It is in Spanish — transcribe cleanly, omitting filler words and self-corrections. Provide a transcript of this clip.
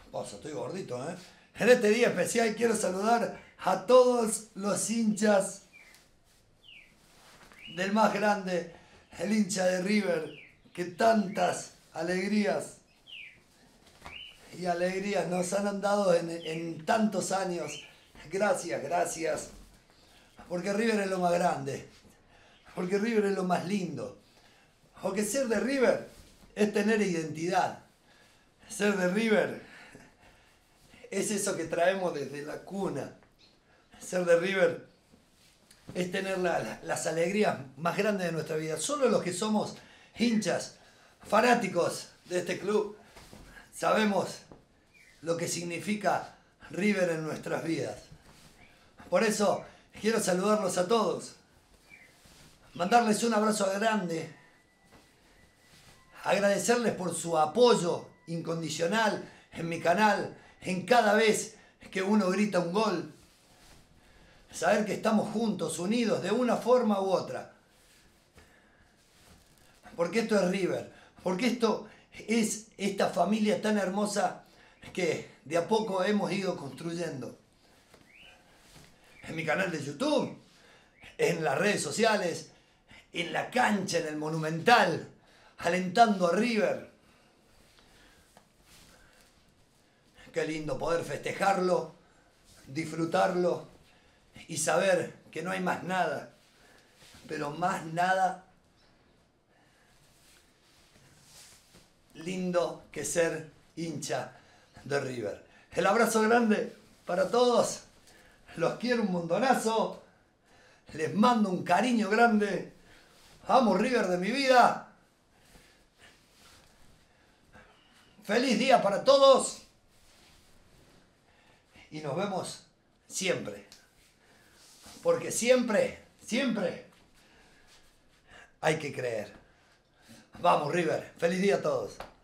Pozo, estoy gordito, ¿eh? En este día especial quiero saludar a todos los hinchas del más grande, el hincha de River, que tantas alegrías y alegrías nos han dado en tantos años. Gracias, gracias. Porque River es lo más grande. Porque River es lo más lindo. Porque ser de River es tener identidad. Ser de River es eso que traemos desde la cuna. Ser de River es tener las alegrías más grandes de nuestra vida. Solo los que somos hinchas, fanáticos de este club, sabemos lo que significa River en nuestras vidas. Por eso quiero saludarlos a todos, mandarles un abrazo grande, agradecerles por su apoyo incondicional en mi canal, en cada vez que uno grita un gol. Saber que estamos juntos, unidos, de una forma u otra. Porque esto es River. Porque esto es esta familia tan hermosa que de a poco hemos ido construyendo. En mi canal de YouTube, en las redes sociales, en la cancha, en el Monumental, alentando a River. Qué lindo poder festejarlo, disfrutarlo y saber que no hay más nada, pero más nada lindo que ser hincha de River. El abrazo grande para todos, los quiero un montonazo, les mando un cariño grande, amo River de mi vida, feliz día para todos y nos vemos siempre. Porque siempre, siempre hay que creer. Vamos, River. Feliz día a todos.